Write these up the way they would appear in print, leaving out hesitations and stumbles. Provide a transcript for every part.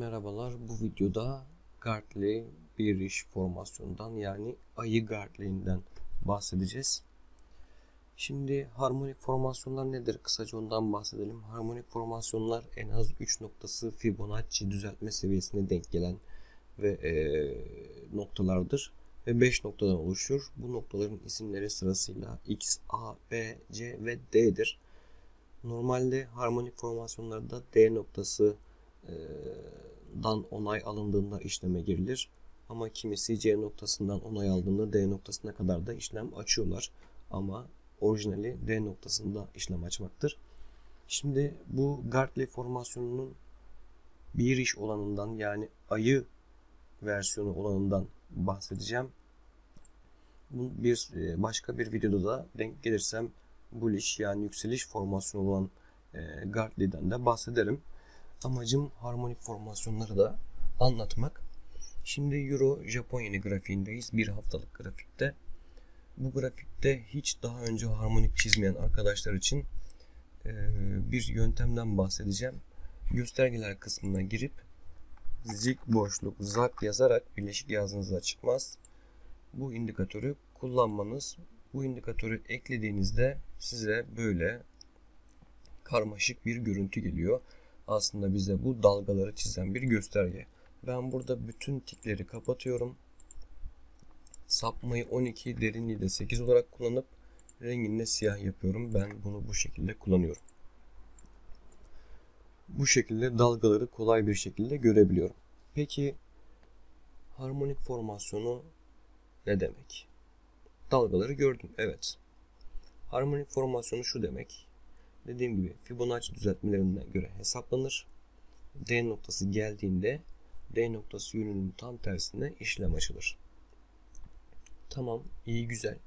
Merhabalar, bu videoda Gartley bir iş formasyonundan yani ayı Gartley'inden bahsedeceğiz. Şimdi harmonik formasyonlar nedir? Kısaca ondan bahsedelim. Harmonik formasyonlar en az 3 noktası Fibonacci düzeltme seviyesine denk gelen ve noktalardır. Ve 5 noktadan oluşur. Bu noktaların isimleri sırasıyla X, A, B, C ve D'dir. Normalde harmonik formasyonlarda D noktası dan onay alındığında işleme girilir. Ama kimisi C noktasından onay aldığında D noktasına kadar da işlem açıyorlar. Ama orijinali D noktasında işlem açmaktır. Şimdi bu Gartley formasyonunun bir iş olanından yani ayı versiyonu olanından bahsedeceğim. Başka bir videoda da denk gelirsem bullish yani yükseliş formasyonu olan Gartley'den de bahsederim. Amacım harmonik formasyonları da anlatmak. Şimdi Euro Japon yeni grafiğindeyiz. Bir haftalık grafikte. Bu grafikte hiç daha önce harmonik çizmeyen arkadaşlar için bir yöntemden bahsedeceğim. Göstergeler kısmına girip zik boşluk zak yazarak birleşik yazdığınızda çıkmaz. Bu indikatörü kullanmanız. Bu indikatörü eklediğinizde size böyle karmaşık bir görüntü geliyor. Aslında bize bu dalgaları çizen bir gösterge. Ben burada bütün tikleri kapatıyorum. Sapmayı 12, derinliği de 8 olarak kullanıp rengini de siyah yapıyorum. Ben bunu bu şekilde kullanıyorum. Bu şekilde dalgaları kolay bir şekilde görebiliyorum. Peki harmonik formasyonu ne demek? Dalgaları gördüm. Evet. Harmonik formasyonu şu demek. Dediğim gibi Fibonacci düzeltmelerine göre hesaplanır. D noktası geldiğinde D noktası yönünün tam tersine işlem açılır. Tamam, iyi güzel.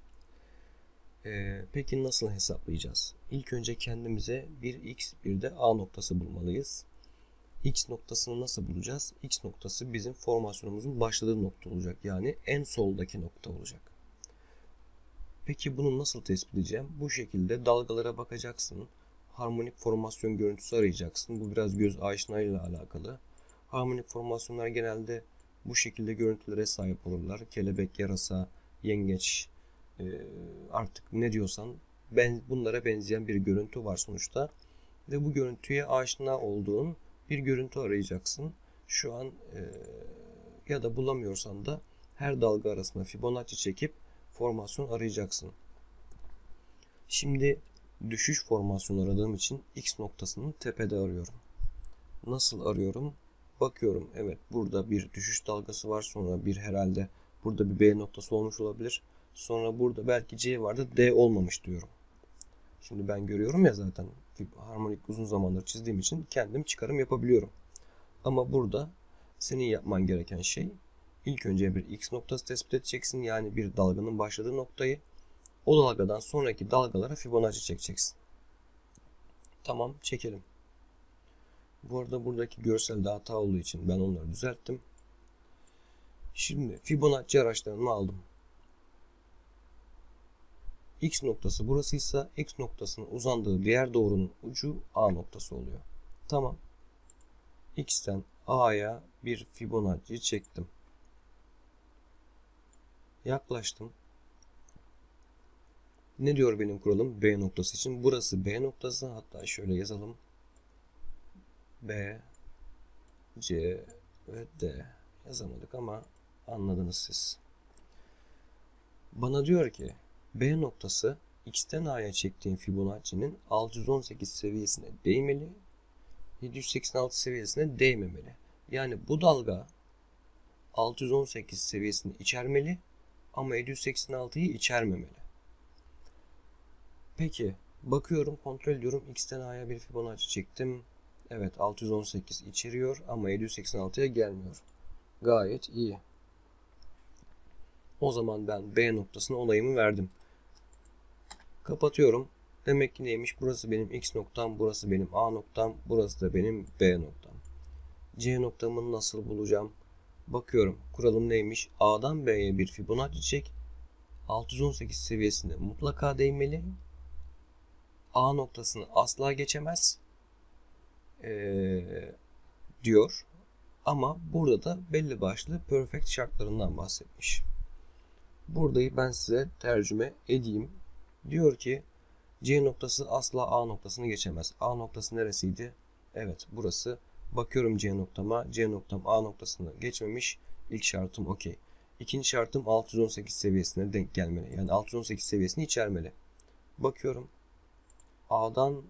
Peki nasıl hesaplayacağız? İlk önce kendimize bir X bir de A noktası bulmalıyız. X noktasını nasıl bulacağız? X noktası bizim formasyonumuzun başladığı nokta olacak. Yani en soldaki nokta olacak. Peki bunu nasıl tespit edeceğim? Bu şekilde dalgalara bakacaksın. Harmonik formasyon görüntüsü arayacaksın. Bu biraz göz aşinayla alakalı. Harmonik formasyonlar genelde bu şekilde görüntülere sahip olurlar. Kelebek, yarasa, yengeç, artık ne diyorsan bunlara benzeyen bir görüntü var sonuçta. Ve bu görüntüye aşina olduğun bir görüntü arayacaksın. Şu an ya da bulamıyorsan da her dalga arasında Fibonacci çekip formasyon arayacaksın. Şimdi düşüş formasyonu aradığım için X noktasını tepede arıyorum. Nasıl arıyorum? Bakıyorum, evet burada bir düşüş dalgası var, sonra bir herhalde burada bir B noktası olmuş olabilir. Sonra burada belki C vardı, D olmamış diyorum. Şimdi ben görüyorum ya zaten harmonik uzun zamandır çizdiğim için kendim çıkarım yapabiliyorum. Ama burada senin yapman gereken şey ilk önce bir X noktası tespit edeceksin. Yani bir dalganın başladığı noktayı. O dalgadan sonraki dalgalara Fibonacci çekeceksin. Tamam, çekelim. Bu arada buradaki görselde hata olduğu için ben onları düzelttim. Şimdi Fibonacci araçlarını aldım. X noktası burasıysa X noktasının uzandığı diğer doğrunun ucu A noktası oluyor. Tamam. X'ten A'ya bir Fibonacci çektim. Yaklaştım. Ne diyor benim kuralım B noktası için? Burası B noktası. Hatta şöyle yazalım. B, C ve D. Yazamadık ama anladınız siz. Bana diyor ki B noktası X'ten A'ya çektiğim Fibonacci'nin 618 seviyesine değmeli. 786 seviyesine değmemeli. Yani bu dalga 618 seviyesini içermeli ama 786'yı içermemeli. Peki bakıyorum, kontrol ediyorum. X'ten A'ya bir Fibonacci çektim. Evet, 618 içeriyor ama 786'ya gelmiyor. Gayet iyi. O zaman ben B noktasına onayımı verdim. Kapatıyorum. Demek ki neymiş? Burası benim X noktam, burası benim A noktam, burası da benim B noktam. C noktamı nasıl bulacağım? Bakıyorum. Kuralım neymiş? A'dan B'ye bir Fibonacci çek. 618 seviyesine mutlaka değmeli. A noktasını asla geçemez. Diyor. Ama burada da belli başlı perfect şartlarından bahsetmiş. Buradayı ben size tercüme edeyim. Diyor ki C noktası asla A noktasını geçemez. A noktası neresiydi? Evet, burası. Bakıyorum C noktama. C noktam A noktasını geçmemiş. İlk şartım okey. İkinci şartım 618 seviyesine denk gelmeli. Yani 618 seviyesini içermeli. Bakıyorum. A'dan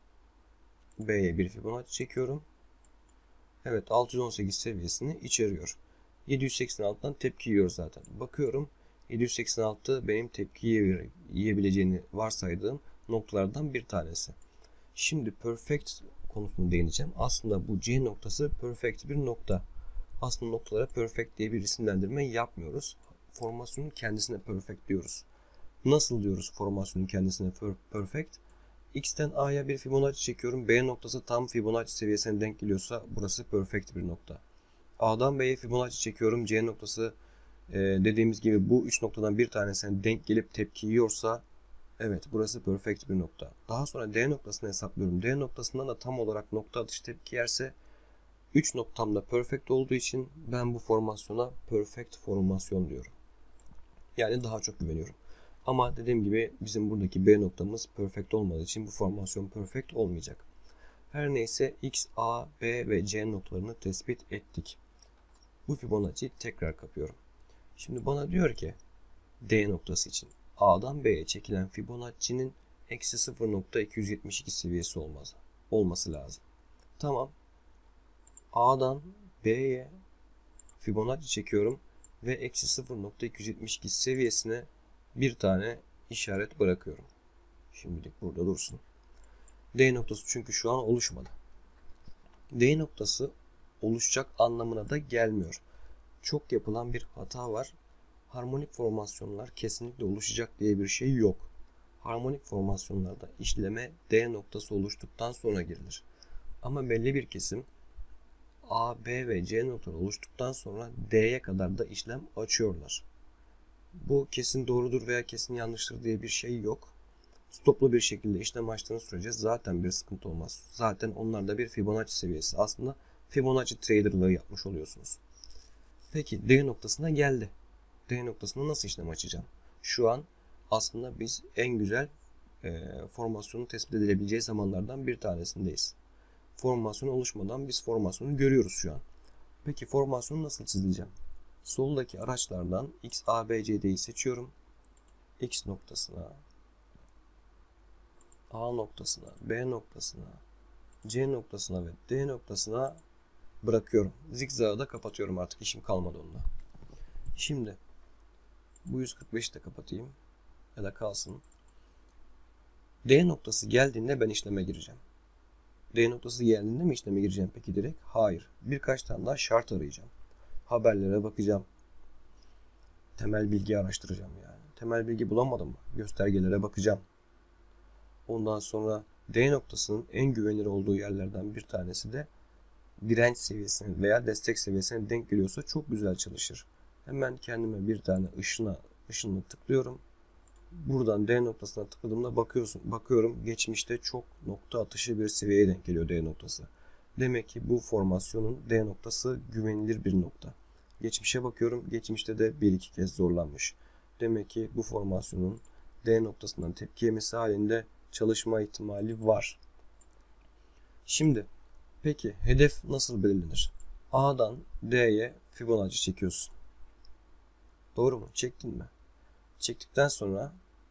B'ye bir Fibonacci çekiyorum. Evet, 618 seviyesini içeriyor. 786'dan tepki yiyor zaten. Bakıyorum. 786 benim tepki yiyebileceğini varsaydığım noktalardan bir tanesi. Şimdi perfect konusuna değineceğim. Aslında bu C noktası perfect bir nokta. Aslında noktalara perfect diye bir isimlendirme yapmıyoruz. Formasyonun kendisine perfect diyoruz. Nasıl diyoruz formasyonun kendisine perfect? X'ten A'ya bir Fibonacci çekiyorum. B noktası tam Fibonacci seviyesine denk geliyorsa burası perfect bir nokta. A'dan B'ye Fibonacci çekiyorum. C noktası dediğimiz gibi bu 3 noktadan bir tanesine denk gelip tepki yiyorsa evet, burası perfect bir nokta. Daha sonra D noktasını hesaplıyorum. D noktasından da tam olarak nokta atışı tepki yerse 3 noktamda perfect olduğu için ben bu formasyona perfect formasyon diyorum. Yani daha çok güveniyorum. Ama dediğim gibi bizim buradaki B noktamız perfect olmadığı için bu formasyon perfect olmayacak. Her neyse X, A, B ve C noktalarını tespit ettik. Bu Fibonacci'yi tekrar kapıyorum. Şimdi bana diyor ki D noktası için A'dan B'ye çekilen Fibonacci'nin eksi 0.272 seviyesi olması lazım. Tamam. A'dan B'ye Fibonacci çekiyorum ve eksi 0.272 seviyesine bir tane işaret bırakıyorum. Şimdilik burada dursun. D noktası çünkü şu an oluşmadı. D noktası oluşacak anlamına da gelmiyor. Çok yapılan bir hata var. Harmonik formasyonlar kesinlikle oluşacak diye bir şey yok. Harmonik formasyonlarda işleme D noktası oluştuktan sonra girilir. Ama belli bir kesim A, B ve C noktaları oluştuktan sonra D'ye kadar da işlem açıyorlar. Bu kesin doğrudur veya kesin yanlıştır diye bir şey yok. Stoplu bir şekilde işlem açtığınız sürece zaten bir sıkıntı olmaz. Zaten onlarda bir Fibonacci seviyesi. Aslında Fibonacci traderlığı yapmış oluyorsunuz. Peki D noktasına geldi. D noktasında nasıl işlem açacağım? Şu an aslında biz en güzel formasyonu tespit edilebileceği zamanlardan bir tanesindeyiz. Formasyon oluşmadan biz formasyonu görüyoruz şu an. Peki formasyonu nasıl çizeceğim? Soldaki araçlardan X, A, B, C, D'yi seçiyorum. X noktasına, A noktasına, B noktasına, C noktasına ve D noktasına bırakıyorum. Zigzag'ı da kapatıyorum, artık işim kalmadı onunla. Şimdi bu 145'i de kapatayım ya da kalsın. D noktası geldiğinde ben işleme gireceğim. D noktası geldiğinde mi işleme gireceğim peki direkt? Hayır. Birkaç tane daha şart arayacağım. Haberlere bakacağım. Temel bilgi araştıracağım yani. Temel bilgi bulamadım mı? Göstergelere bakacağım. Ondan sonra D noktasının en güvenilir olduğu yerlerden bir tanesi de direnç seviyesine veya destek seviyesine denk geliyorsa çok güzel çalışır. Hemen kendime bir tane ışını tıklıyorum. Buradan D noktasına tıkladığımda bakıyorum geçmişte çok nokta atışı bir seviyeye denk geliyor D noktası. Demek ki bu formasyonun D noktası güvenilir bir nokta. Geçmişe bakıyorum. Geçmişte de bir iki kez zorlanmış. Demek ki bu formasyonun D noktasından tepki yemesi halinde çalışma ihtimali var. Şimdi peki hedef nasıl belirlenir? A'dan D'ye Fibonacci çekiyorsun. Doğru mu? Çektin mi? Çektikten sonra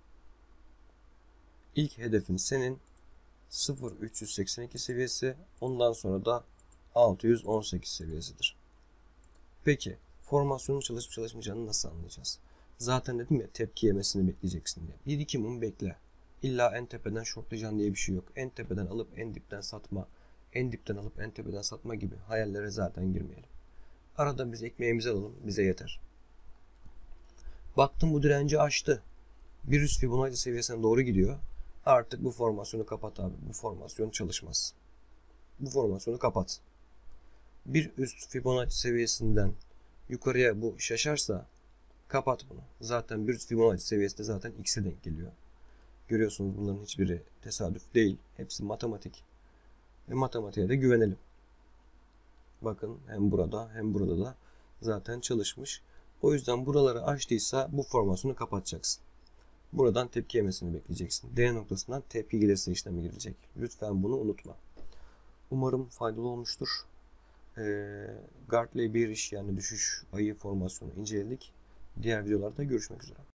ilk hedefin senin 0.382 seviyesi, ondan sonra da 618 seviyesidir. Peki formasyonun çalışıp çalışmayacağını nasıl anlayacağız? Zaten dedim ya, tepki yemesini bekleyeceksin diye. 1-2 mum bekle. İlla en tepeden shortlayacaksın diye bir şey yok. En tepeden alıp en dipten satma, en dipten alıp en tepeden satma gibi hayallere zaten girmeyelim. Arada biz ekmeğimizi alalım, bize yeter. Baktım bu direnci aştı. Bir üst Fibonacci seviyesine doğru gidiyor. Artık bu formasyonu kapat abi. Bu formasyon çalışmaz. Bu formasyonu kapat. Bir üst Fibonacci seviyesinden yukarıya bu şaşarsa kapat bunu. Zaten bir üst Fibonacci seviyesi de zaten X'e denk geliyor. Görüyorsunuz, bunların hiçbiri tesadüf değil. Hepsi matematik. Ve matematiğe de güvenelim. Bakın hem burada hem burada da zaten çalışmış. O yüzden buraları açtıysa bu formasyonu kapatacaksın. Buradan tepki yemesini bekleyeceksin. D noktasından tepki gelirse işlemi girecek. Lütfen bunu unutma. Umarım faydalı olmuştur. Gartley bearish yani düşüş ayı formasyonu inceledik. Diğer videolarda görüşmek üzere.